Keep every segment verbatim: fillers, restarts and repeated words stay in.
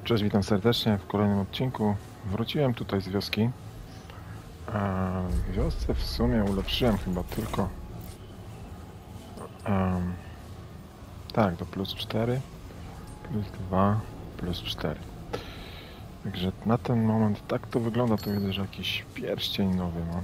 Cześć, witam serdecznie w kolejnym odcinku. Wróciłem tutaj z wioski. A w wiosce w sumie ulepszyłem chyba tylko um, tak, do plus cztery, plus dwa, plus cztery. Także na ten moment tak to wygląda. Tu widzę, że jakiś pierścień nowy mam.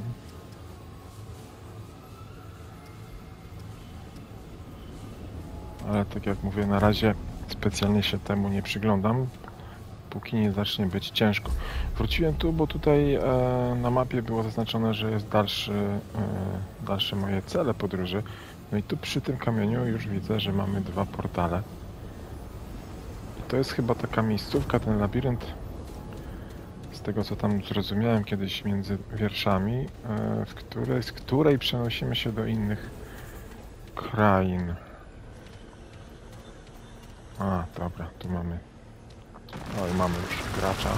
Ale tak jak mówię, na razie specjalnie się temu nie przyglądam, póki nie zacznie być ciężko. Wróciłem tu, bo tutaj e, na mapie było zaznaczone, że jest dalszy, e, dalsze moje cele podróży. No i tu przy tym kamieniu już widzę, że mamy dwa portale. I to jest chyba taka miejscówka, ten labirynt, z tego co tam zrozumiałem kiedyś między wierszami, e, w której, z której przenosimy się do innych krain. A, dobra, tu mamy. No i mamy już gracza.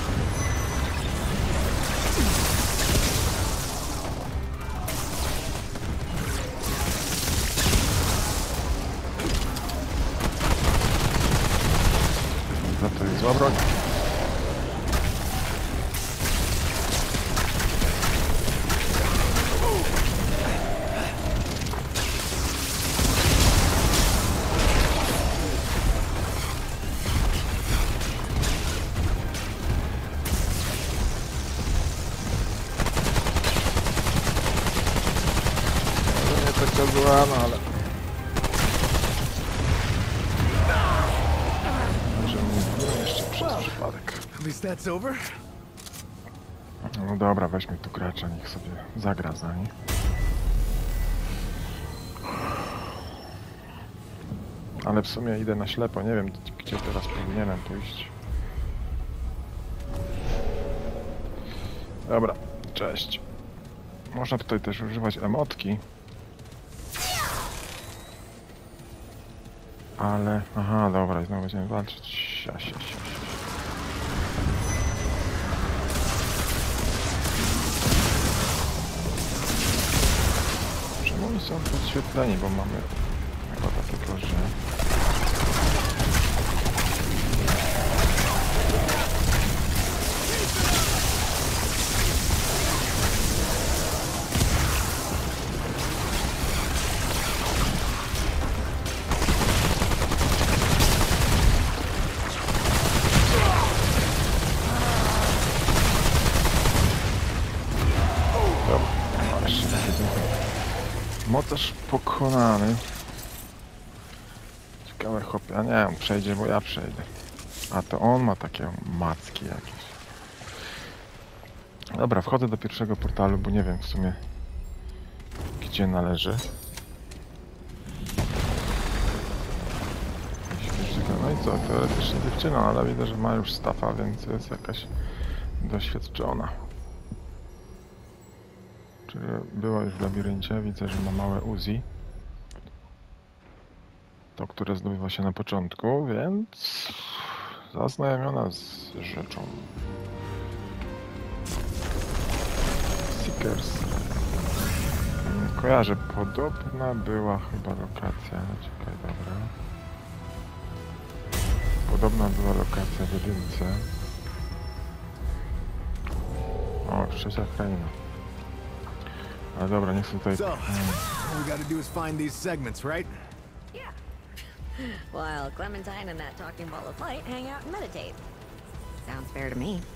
Za to jest zła broń. To była, no ale... Może nie jeszcze przez przypadek. No dobra, weźmy tu gracza, niech sobie zagra za nich. Ale w sumie idę na ślepo, nie wiem gdzie teraz powinienem pójść. Dobra, cześć. Można tutaj też używać emotki. Ale... Aha, dobra, i znowu będziemy walczyć. Sia, sia, sia, sia. Czemu oni są podświetleni, bo mamy chyba dlatego, że... Mocarz pokonany. Ciekawe chłopie, a nie, on przejdzie, bo ja przejdę. A to on ma takie macki jakieś. Dobra, wchodzę do pierwszego portalu, bo nie wiem w sumie gdzie należy. No i co, teoretycznie dziewczyna, ale widzę, że ma już stafa, więc jest jakaś doświadczona. Czyli była już w labiryncie, widzę, że ma małe Uzi. To, które zdobywa się na początku, więc zaznajomiona z rzeczą. Seekers. Kojarzę, podobna była chyba lokacja. Czekaj, dobra. Podobna była lokacja w jedynce. O, trzecia kraina. Ale dobra, nie chcę tutaj... So, all we gotta do is find these segments, right? Yeah. While Clementine and that talking ball of light hang out and meditate. Sounds fair to me.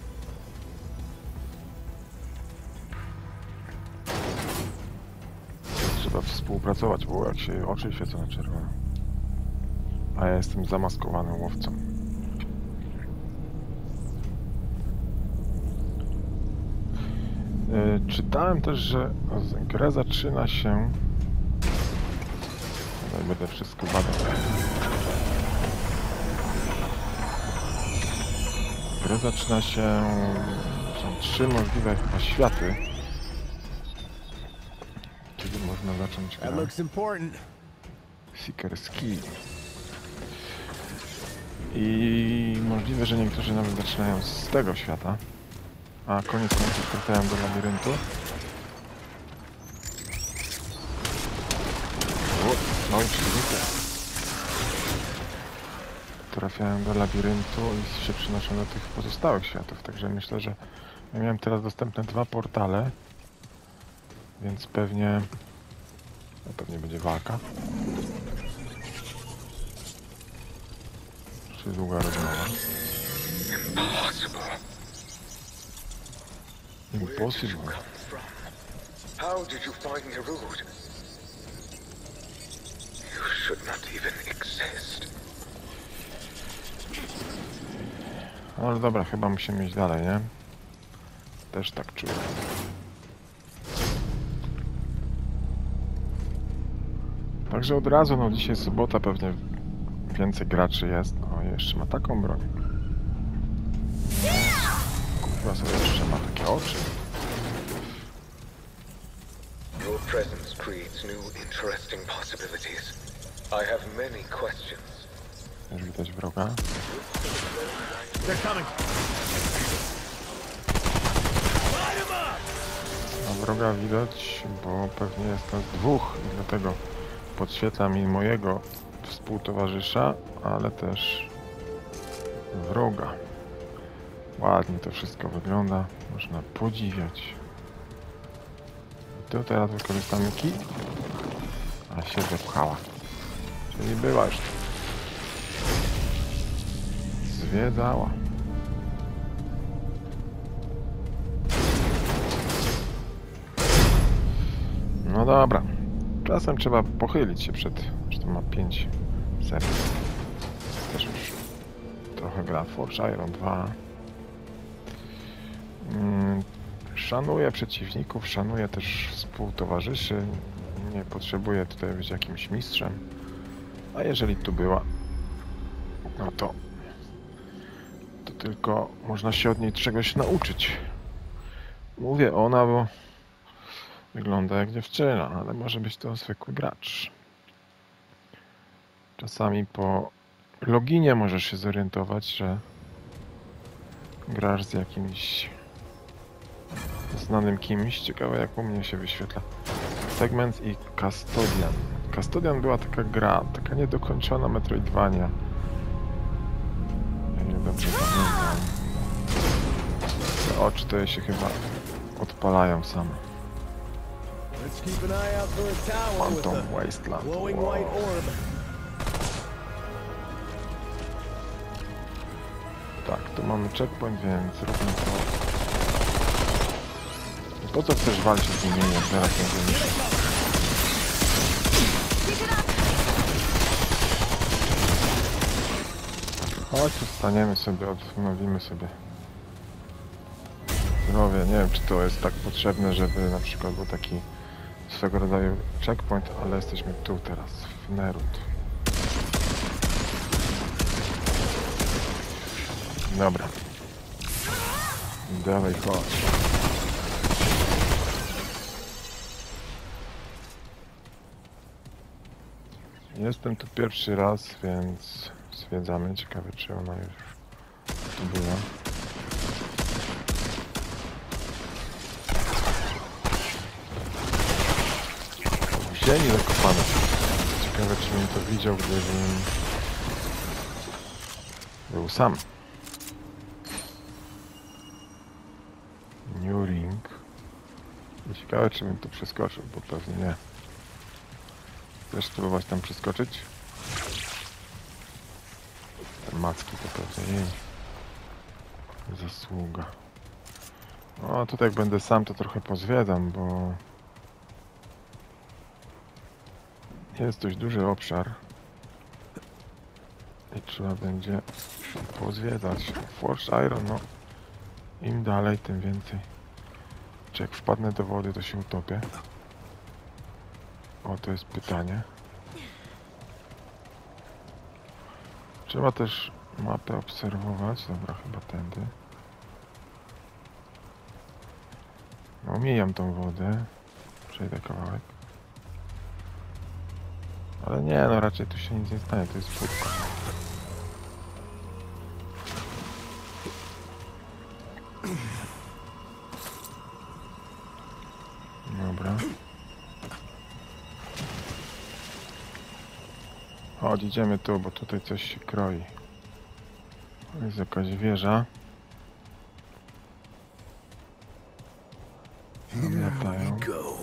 Trzeba współpracować, bo jak się oczy świecą na czerwono. A ja jestem zamaskowanym łowcą. Yy, czytałem też, że grę zaczyna się... No i będę wszystko badał. Grę zaczyna się... Są trzy możliwe chyba światy. Kiedy można zacząć grę. That looks important. Seekers Key. I możliwe, że niektórzy nawet zaczynają z tego świata. A koniec końców trafiają do labiryntu. O, no i przeciwnika. trafiają do labiryntu i się przynoszą do tych pozostałych światów. Także myślę, że ja miałem teraz dostępne dwa portale, więc pewnie, no pewnie będzie walka. Czy długa rozmowa? Impossible. Where did you Impossible. come from? How did you find the route? You should not even exist. Ale dobra, chyba musimy iść dalej, nie? Też tak czuję. Także od razu, no dzisiaj sobota, pewnie więcej graczy jest. No i jeszcze ma taką broń. Kurwa sobie jeszcze ma takie oczy. Your presence creates new, interesting possibilities. I have many questions. Już widać wroga. They're coming. A wroga widać, bo pewnie jest nas dwóch i dlatego podświetla mi mojego współtowarzysza, ale też wroga. Ładnie to wszystko wygląda, można podziwiać. I tu teraz wykorzystamy kij, a się zepchała. Czyli była już zwiedzała. No dobra. Czasem trzeba pochylić się przed... że to ma pięć serc. Też już trochę gra Forge Iron dwa. Mm, szanuję przeciwników, szanuję też współtowarzyszy. Nie potrzebuję tutaj być jakimś mistrzem. A jeżeli tu była, no to... to tylko można się od niej czegoś nauczyć. Mówię ona, bo wygląda jak dziewczyna, ale może być to zwykły gracz. Czasami po loginie możesz się zorientować, że grasz z jakimś znanym kimś. Ciekawe jak u mnie się wyświetla. Segment i Custodian. Custodian była taka gra, taka niedokończona Metroidvania. Ja nie dobrze pamiętam. Te oczy to się chyba odpalają same. Let's keep an eye out for a tower with Phantom a Wasteland. glowing Wow. white orb. Tak, tu mamy checkpoint, więc róbmy to. Po co chcesz walczyć z nimi, jak zaraz będziemy się... Chodź, tu staniemy sobie, odnowimy sobie zdrowie. Nie wiem, czy to jest tak potrzebne, żeby na przykład był taki swego rodzaju checkpoint, ale jesteśmy tu teraz, w Nerud. Dobra. Dawaj, chodź. Jestem tu pierwszy raz, więc zwiedzamy. Ciekawe, czy ona już tu była. W ziemi zakopane. Ciekawe, czy bym to widział, gdybym był sam. New Ring. Ciekawe, czy bym to przeskoczył, bo pewnie nie. Chcesz spróbować tam przeskoczyć? Te macki to pewnie jej zasługa. No tutaj jak będę sam, to trochę pozwiedzam, bo jest dość duży obszar i trzeba będzie pozwiedzać. Forge Iron, no im dalej, tym więcej. Czy jak wpadnę do wody, to się utopię? O, to jest pytanie. Trzeba też mapę obserwować. Dobra, chyba tędy. No, omijam tą wodę. Przejdę kawałek. Ale nie, no raczej tu się nic nie stanie. To jest płytko. Dobra. Chodź, idziemy tu, bo tutaj coś się kroi. Jest jakaś wieża. Latają. Go.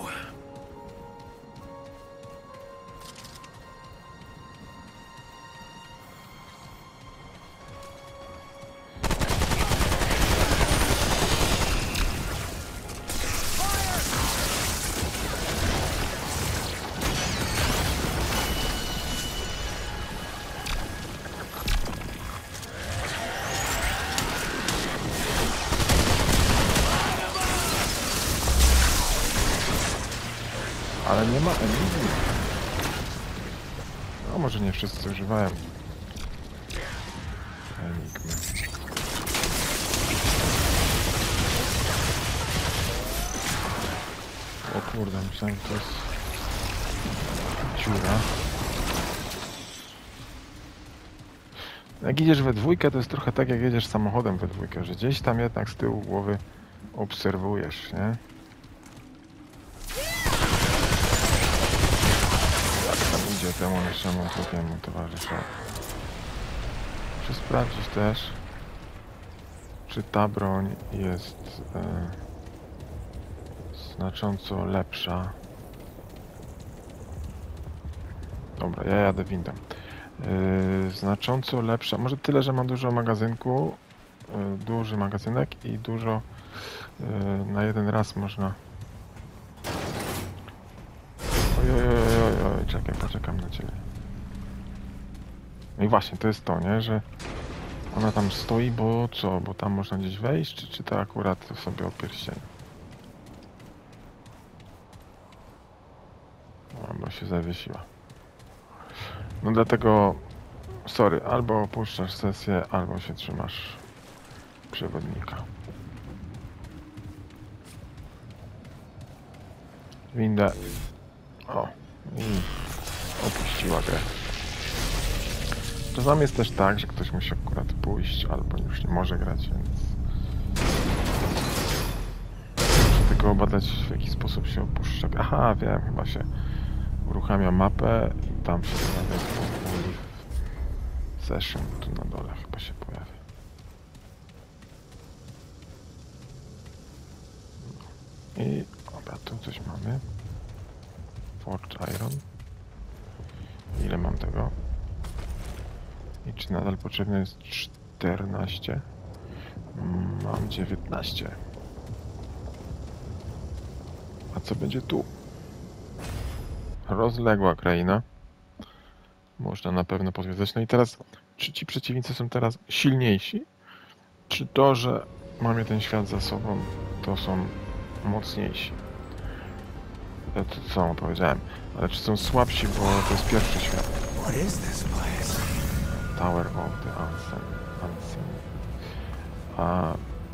Ale nie ma Enigmy. No może nie wszyscy używają Enigmy. O kurde, myślałem, że to jest dziura. Jak idziesz we dwójkę, to jest trochę tak, jak jedziesz samochodem we dwójkę, że gdzieś tam jednak z tyłu głowy obserwujesz, nie? Idzie temu naszemu drugiemu towarzyszowi. Muszę sprawdzić też, czy ta broń jest e, znacząco lepsza. Dobra, ja jadę windą. E, znacząco lepsza, może tyle, że ma dużo magazynku, e, duży magazynek i dużo e, na jeden raz można. Oj, oj, oj, oj, oj, czekaj, poczekam na ciebie. No i właśnie, to jest to, nie, że ona tam stoi, bo co, bo tam można gdzieś wejść, czy, czy to akurat sobie o pierścieniu? Albo się zawiesiła. No dlatego, sorry, albo opuszczasz sesję, albo się trzymasz przewodnika. Windę. O, i opuściła grę. Czasami jest też tak, że ktoś musi akurat pójść, albo już nie może grać, więc muszę tylko obadać, w jaki sposób się opuszcza. Aha, wiem, chyba się uruchamia mapę i tam się pojawia session, tu na dole chyba się pojawia. I dobra, tu coś mamy. Forge Iron. Ile mam tego? I czy nadal potrzebne jest czternaście? Mam dziewiętnaście. A co będzie tu? Rozległa kraina. Można na pewno pozwiedzać. No i teraz, czy ci przeciwnicy są teraz silniejsi? Czy to, że mamy ten świat za sobą, to są mocniejsi? Ja to samo powiedziałem. Ale czy są słabsi, bo to jest pierwszy świat? What is this place? Tower of the Unseen. Unseen. A...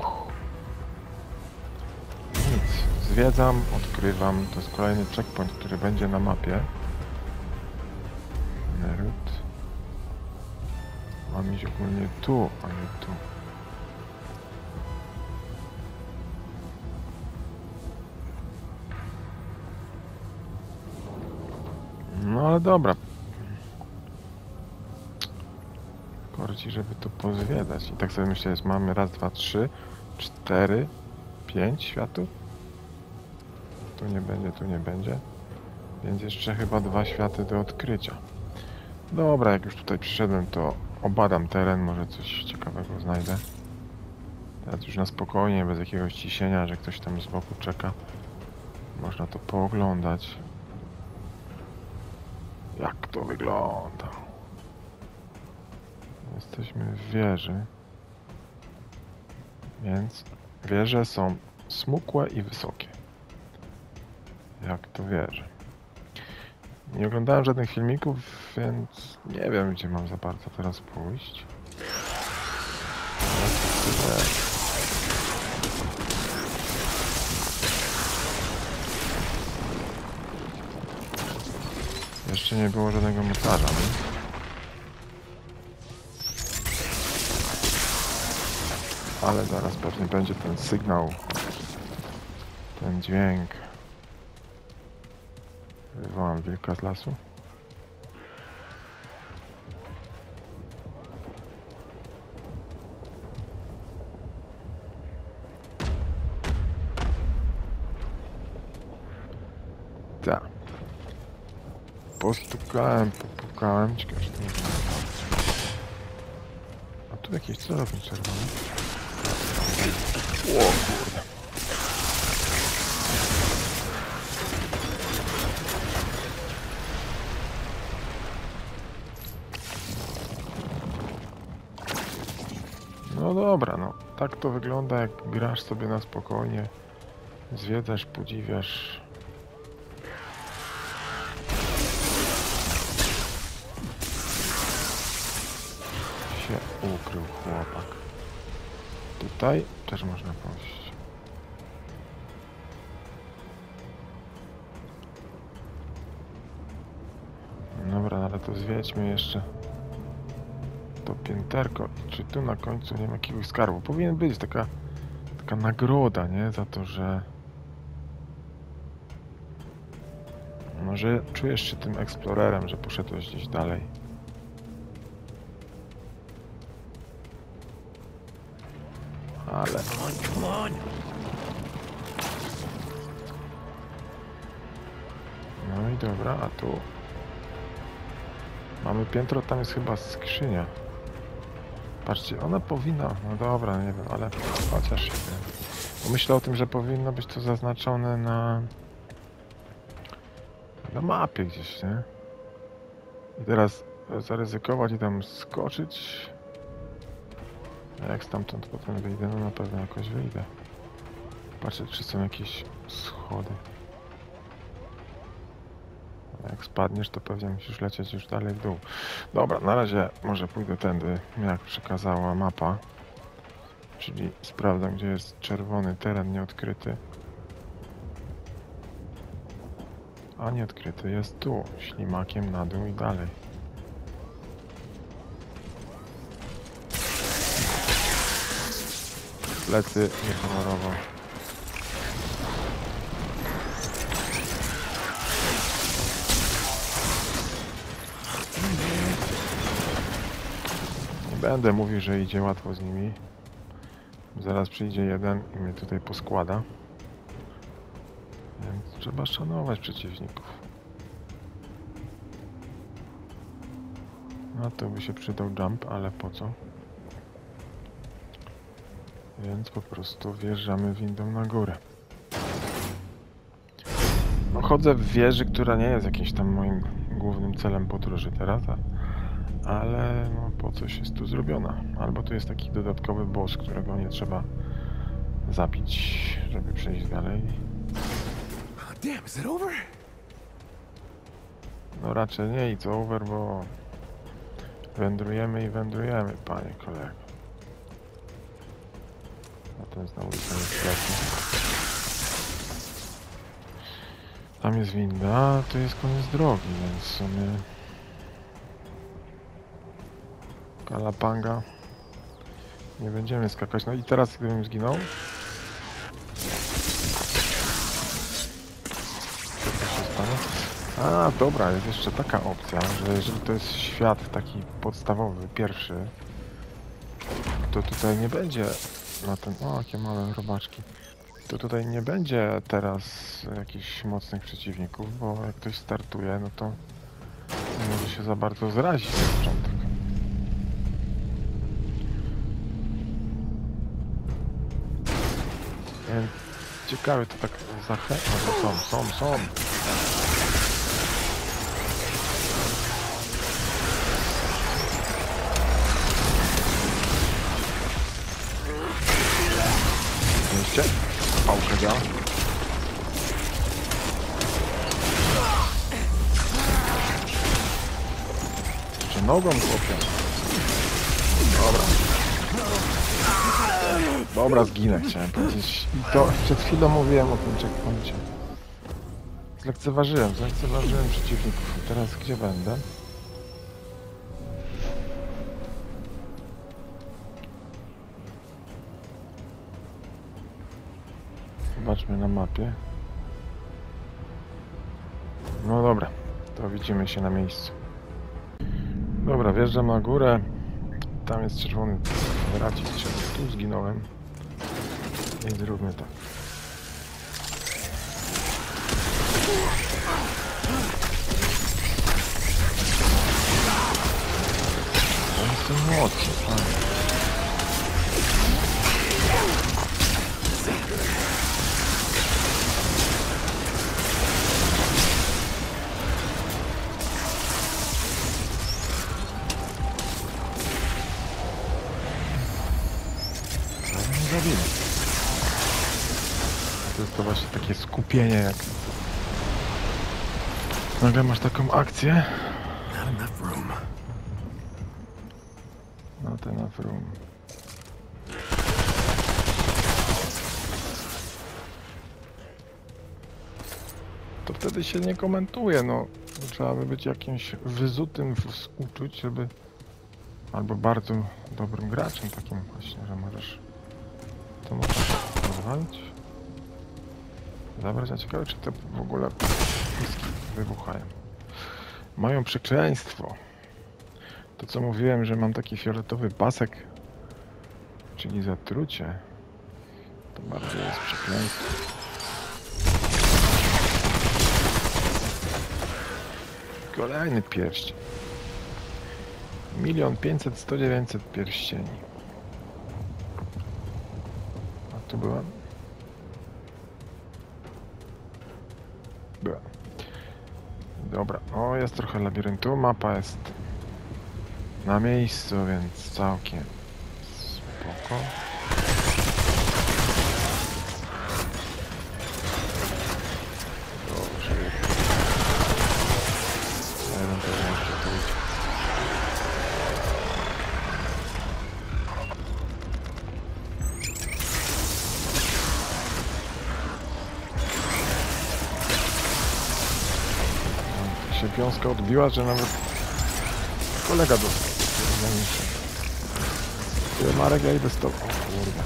Nic. Zwiedzam, odkrywam. To jest kolejny checkpoint, który będzie na mapie. Nerut. Mam iść ogólnie tu, a nie tu. No ale dobra. Korci, żeby to pozwiedzać. I tak sobie myślę, jest, mamy raz, dwa, trzy, cztery, pięć światów. Tu nie będzie, tu nie będzie. Więc jeszcze chyba dwa światy do odkrycia. Dobra, jak już tutaj przyszedłem, to obadam teren, może coś ciekawego znajdę. Teraz już na spokojnie, bez jakiegoś ciśnienia, że ktoś tam z boku czeka. Można to pooglądać. Jak to wygląda? Jesteśmy w wieży. Więc wieże są smukłe i wysokie. Jak to wieże. Nie oglądałem żadnych filmików, więc nie wiem, gdzie mam za bardzo teraz pójść. Jeszcze nie było żadnego mocarza, nie? Ale zaraz pewnie będzie ten sygnał, ten dźwięk. Wywołam wilka z lasu. Tak. Postukałem, popukałem. Ciekawe, czy to nie znam. A tu jakieś celownik czerwony. O kurde. No dobra, no. Tak to wygląda, jak grasz sobie na spokojnie. Zwiedzasz, podziwiasz. Się ukrył chłopak. Tutaj też można pójść. Dobra, ale to zwiedźmy jeszcze to pięterko. Czy tu na końcu nie ma jakiegoś skarbu? Powinien być taka, taka nagroda, nie? Za to, że może czujesz się tym eksplorerem, że poszedłeś gdzieś dalej. Ale... No i dobra, a tu... Mamy piętro, tam jest chyba skrzynia. Patrzcie, ona powinna... No dobra, nie wiem, ale chociaż się wiem. Myślę o tym, że powinno być to zaznaczone na... na mapie gdzieś, nie? I teraz zaryzykować i tam skoczyć. A jak stamtąd potem wyjdę? No na pewno jakoś wyjdę. Patrzę, czy są jakieś schody. A jak spadniesz, to pewnie musisz lecieć już dalej w dół. Dobra, na razie może pójdę tędy, jak przekazała mapa. Czyli sprawdzam, gdzie jest czerwony teren nieodkryty. A nieodkryty jest tu, ślimakiem na dół i dalej. Plecy niehonorowo. Nie będę mówił, że idzie łatwo z nimi. Zaraz przyjdzie jeden i mnie tutaj poskłada. Więc trzeba szanować przeciwników. No to by się przydał jump, ale po co? Więc po prostu wjeżdżamy windą na górę. No, chodzę w wieży, która nie jest jakimś tam moim głównym celem podróży teraz, ale no, po coś jest tu zrobiona. Albo tu jest taki dodatkowy boss, którego nie trzeba zabić, żeby przejść dalej. Damn, is it over? No raczej nie it's over, bo wędrujemy i wędrujemy, panie kolego. A ten znowu jest niestety. Tam jest winda, a tu jest koniec drogi, więc w sumie... Kalapanga. Nie będziemy skakać. No i teraz gdybym zginął... Co się stanie? A, dobra, jest jeszcze taka opcja, że jeżeli to jest świat taki podstawowy, pierwszy, to tutaj nie będzie na ten... O, jakie małe robaczki. To tutaj nie będzie teraz jakichś mocnych przeciwników, bo jak ktoś startuje, no to nie może się za bardzo zrazić na początek. Więc ciekawe to tak zachęcam, że są, są, są. Widzicie? Pałkę działa. Czy nogą chłopie? Dobra. Dobra, zginę, chciałem powiedzieć. I to przed chwilą mówiłem o tym checkpoincie. Zlekceważyłem, zlekceważyłem przeciwników. I teraz gdzie będę? Zobaczmy na mapie. No dobra, to widzimy się na miejscu. Dobra, wjeżdżam na górę. Tam jest czerwony racic, tu zginąłem. I zróbmy tak. Oni są młodsi, fajnie. Zabili. To jest to właśnie takie skupienie, jak nagle masz taką akcję. Not enough room. No ten enough room. To wtedy się nie komentuje, no. Trzeba by być jakimś wyzutym z uczuć, żeby... Albo bardzo dobrym graczem takim właśnie, że możesz... To możesz rozwalić. Zabrać, a ciekawe, czy te w ogóle piski wybuchają. Mają przekleństwo. To co mówiłem, że mam taki fioletowy pasek, czyli zatrucie, to bardzo jest przekleństwo. Kolejny pierścień. Milion pięćset, sto dziewięćset pierścieni. A tu była? Była. Dobra, o jest trochę labiryntu, mapa jest na miejscu, więc całkiem spoko. Dobrze. Jeden to jeszcze tu idzie. Się wiązka odbiła, że nawet kolega dostał. Ty, Marek, ja idę z tobą. O kurde.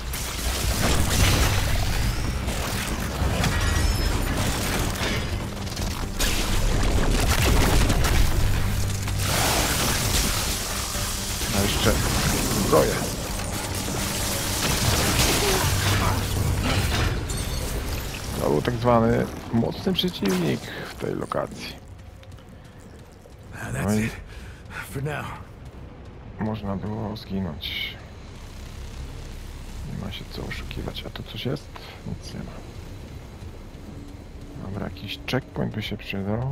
A jeszcze zbroję. To był tak zwany mocny przeciwnik w tej lokacji. No i For now. można było zginąć. Nie ma się co oszukiwać. A tu coś jest? Nic nie ma. Dobra, jakiś checkpoint by się przydał.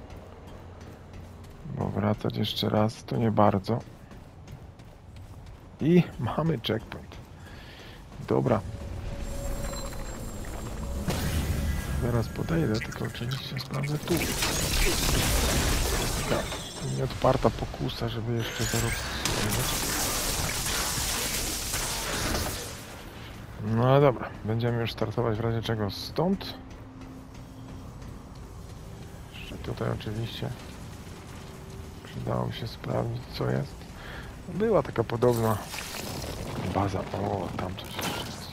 Bo wracać jeszcze raz to nie bardzo. I mamy checkpoint. Dobra. Zaraz podejdę, tylko oczywiście sprawdzę tu. Taka nieodparta pokusa, żeby jeszcze zarobić. No ale dobra, będziemy już startować w razie czego stąd. Jeszcze tutaj oczywiście przydało się sprawdzić, co jest. Była taka podobna baza. O, tam coś jeszcze jest.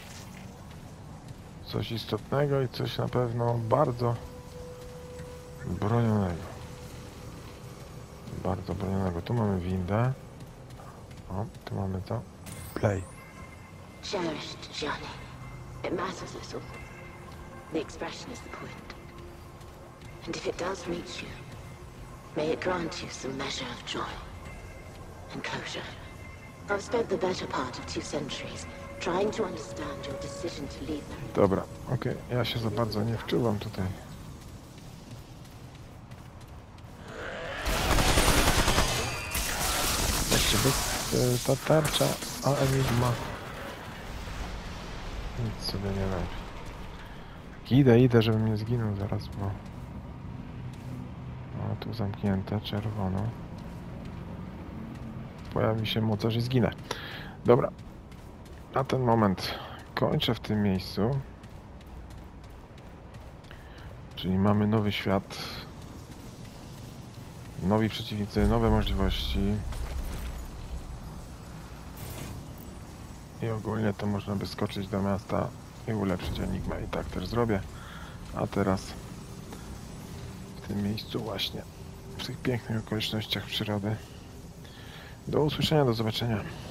Coś istotnego i coś na pewno bardzo bronionego. Bardzo bronionego. Tu mamy windę. O, tu mamy co? Play. Cherished journey. It matters little. The expression is the point. And if it does reach you, may it grant you some measure of joy and closure. I've spent the better part of two centuries trying to understand your decision to leave the... Dobra, okej. Okay. Ja się za bardzo nie wczuwam tutaj. Właściwie y, ta tarcza, a Enigma nic sobie nie robi. Idę, idę, żebym nie zginął zaraz, bo... O, tu zamknięte, czerwono. Pojawi się mocarz i zginę. Dobra. Na ten moment kończę w tym miejscu. Czyli mamy nowy świat. Nowi przeciwnicy, nowe możliwości. I ogólnie to można by skoczyć do miasta i ulepszyć Enigmę. I tak też zrobię. A teraz w tym miejscu właśnie, w tych pięknych okolicznościach przyrody. Do usłyszenia, do zobaczenia.